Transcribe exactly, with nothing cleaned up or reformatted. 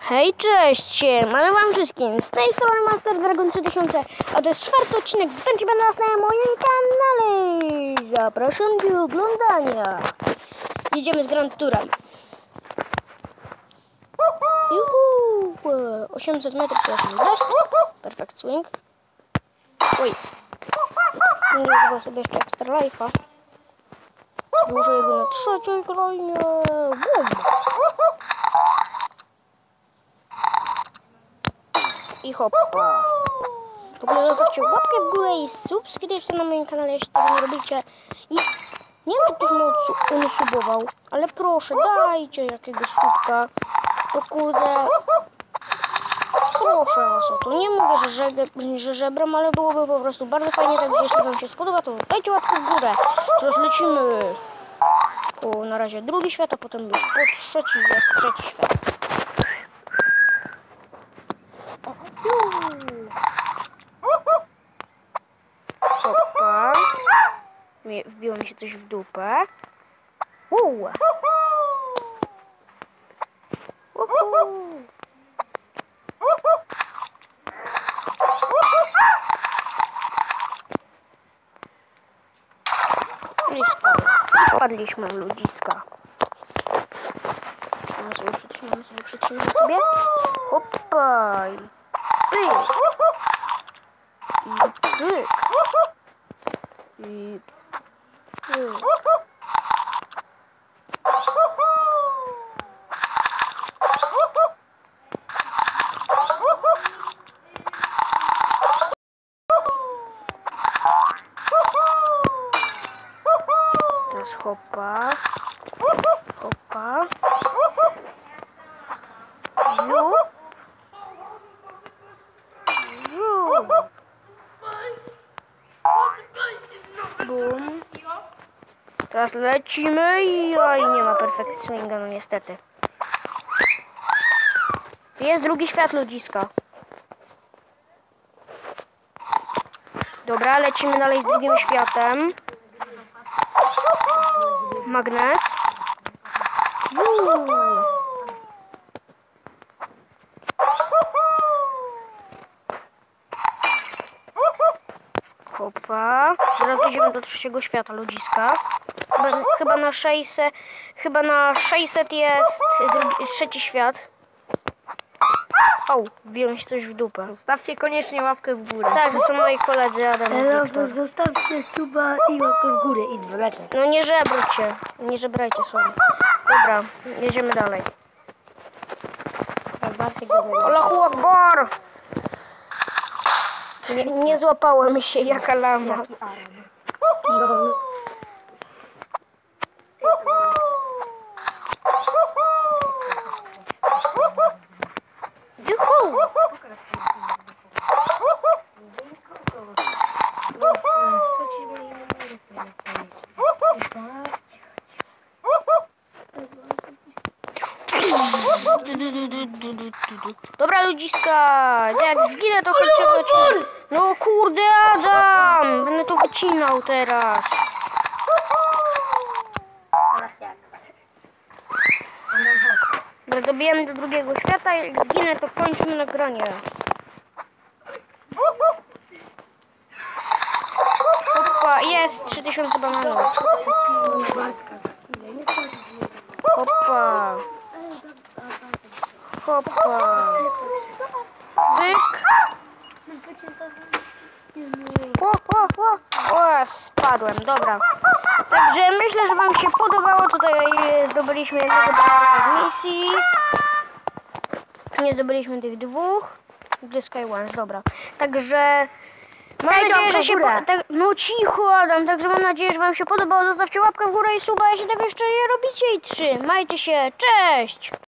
Hej, cześć! Mamy wam wszystkim! Z tej strony Master Dragon trzy tysiące, a to jest czwarty odcinek z Będzie nas na moim kanale! Zapraszam do oglądania! Jedziemy z Grand Tourem. Juhu! osiemset metrów jest Perfect swing. Oj! Nie używa sobie jeszcze Extra Life'a. Dłużej go na trzeciej krainie. Bum! I hoppa. W ogóle zostawcie łapkę w górę i subskrypcję na moim kanale, jeśli tego nie robicie. I nie wiem, czy ktoś mnie usubował, ale proszę, dajcie jakiegoś subka. To kurde... Proszę was o to. Nie mówię, że, żeg że żebram, ale byłoby po prostu bardzo fajnie, także jeśli wam się spodoba, to dajcie łapkę w górę. Teraz lecimy. O, na razie drugi świat, a potem już po trzeci jest trzeci świat. Opa. Wbiło mi się coś w dupę. Uuu. Uhu. Wpadliśmy w ludziska. Przytrzymamy sobie, przytrzymamy sobie, przytrzymamy sobie. Hoppa. I pyk. I pyk. I pyk. Teraz hoppa. Hoppa. Ziu. Ziu. Bum. Teraz lecimy i oj, nie ma perfect swinga, no niestety. Jest drugi świat ludziska. Dobra, lecimy dalej z drugim światem. Magnes. Uuu. Hopa. Zaraz dojdziemy do trzeciego świata ludziska. Chyba, chyba na sześćset. Chyba na sześćset jest drugi, trzeci świat. O, wbiło się coś w dupę. Zostawcie koniecznie łapkę w górę. Tak, to są moi koledzy Adam i Wiktor. Zostawcie suba i łapkę w górę i dzwoneczek. No nie żebrujcie. Nie żebrajcie sobie. Dobra, jedziemy dalej. Allahu Akbar! Nie, nie złapałem się jaka lama. No. Juhu! Dobra ludziska, jak zginę to kończymy odcinek. No kurde Adam, będę to wycinał teraz. Dobra, dobijemy do drugiego świata, jak zginę to kończymy nagranie. Opa, jest trzy tysiące bananów. Hopa. Hopa. Byk. O, o, o. O, spadłem, dobra. Także myślę, że wam się podobało. Tutaj zdobyliśmy jednego w misji. Nie zdobyliśmy tych dwóch. The Sky Ones, dobra. Także mam nadzieję, że się... Po... Tak, no cicho Adam, także mam nadzieję, że wam się podobało. Zostawcie łapkę w górę i suba, jeśli tego jeszcze nie robicie. I trzymajcie się. Cześć!